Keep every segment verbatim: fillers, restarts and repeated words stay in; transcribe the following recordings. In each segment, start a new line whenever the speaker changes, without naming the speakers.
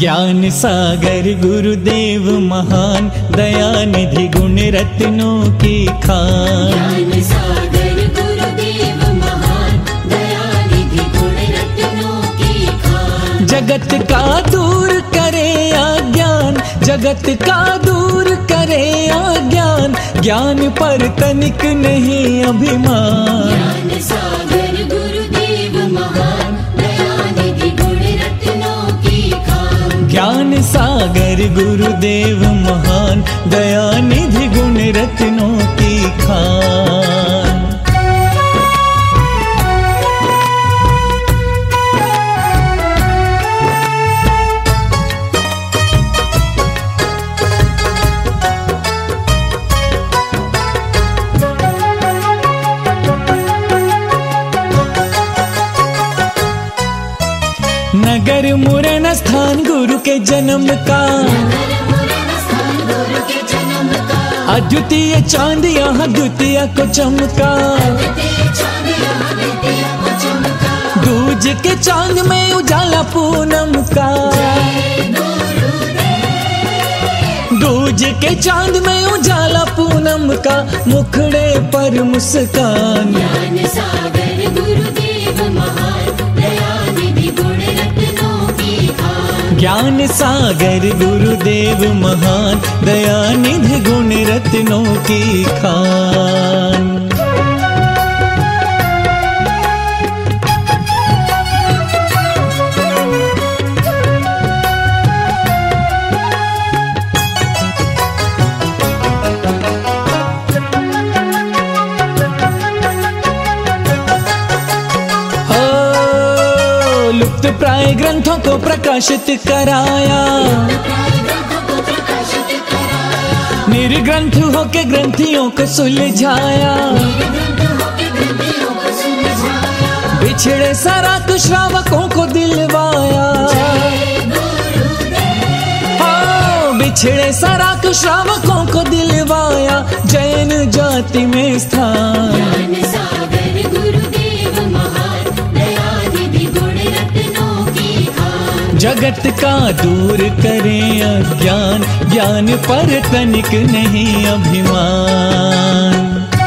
ज्ञान सागर गुरुदेव महान, दयानिधि गुण रत्नों की खान।
ज्ञान सागर गुरुदेव महान, दयानिधि गुण रत्नों की खान।
जगत का दूर करे अज्ञान, जगत का दूर करे अज्ञान, ज्ञान पर तनिक नहीं अभिमान।
ज्ञान सागर गुरुदेव महान, दयानिधि गुण रत्नों की खान।
ज्ञान सागर गुरुदेव महान, दयानिधि गुण रत्नों की खान। नगर मुरन स्थान गुरु के जन्म का, अद्वितीय चांद यहाँ द्वितीय को चमका। दूज के चांद में उजाला पूनम का, दूज के चांद में उजाला पूनम का, मुखड़े पर मुस्कान।
ज्ञान सागर गुरुदेव महान, दयानिधि गुण रत्नों की खान।
ज्ञान सागर गुरुदेव महान, दयानिधि गुण रत्नों की खान। लुप्त प्राय ग्रंथों को प्रकाशित कराया, निर्ग्रंथ होके ग्रंथियों को सुलझाया। बिछड़े सराक श्रावकों को दिलवाया, हाँ, बिछड़े सराक श्रावकों को दिलवाया, जैन जाति में स्थान।
ज्ञान सागर गुरुदेव महान, दयानिधि गुण रत्नों की खान।
जगत का दूर करें अज्ञान, ज्ञान पर तनिक नहीं अभिमान।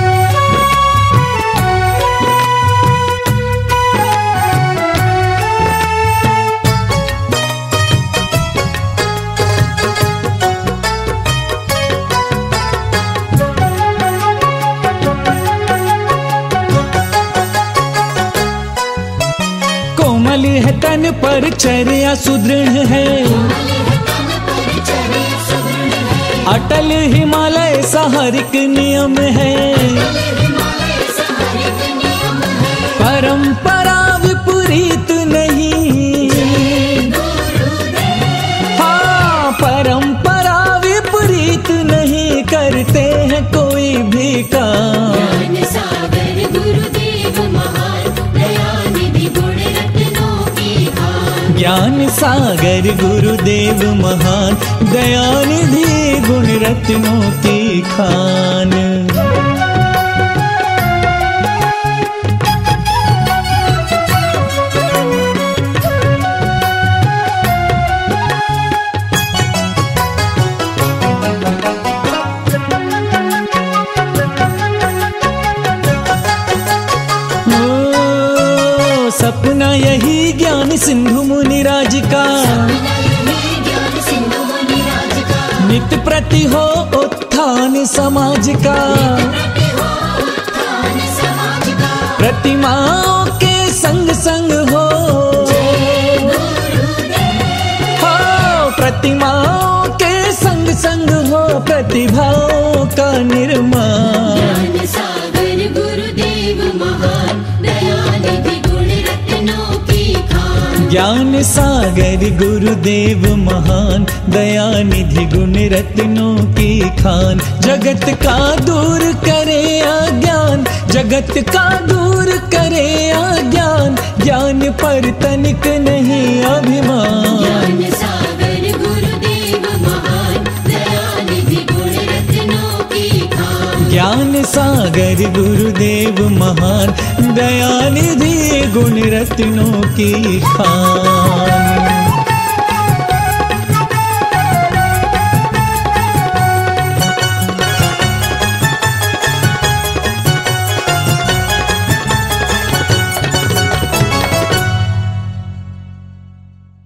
कोमल है तन पर चर्या सुदृढ़ है, अटल हिमालय सहारिक नियम है। परंपरा विपरीत नहीं, हाँ, परंपरा विपरीत नहीं, करते हैं कोई भी काम।
ज्ञान सागर गुरुदेव महान, दयानिधि गुण रत्नों की खान।
ज्ञान सागर गुरुदेव महान, दयानिधि गुण रत्नों की खान। ओ, सपना यही ज्ञान सिंधु मुनिराज का, नित प्रति हो उत्थान समाज का। प्रतिमाओं के संग संग हो, हो, प्रतिमाओं के संग संग हो, प्रतिभाओं का निर्माण।
ज्ञान सागर गुरुदेव महान, दयानिधि गुण रत्नों की खान।
ज्ञान सागर गुरुदेव महान, दयानिधि गुण रत्नों की खान। जगत का दूर करे अज्ञान, जगत का दूर करे अज्ञान, ज्ञान पर तनिक नहीं अभिमान।
ज्ञान सागर गुरुदेव महान, दयानिधि गुण रत्नों की खान।
ज्ञान सागर गुरुदेव महान, दयानिधि गुण रत्नों की खान।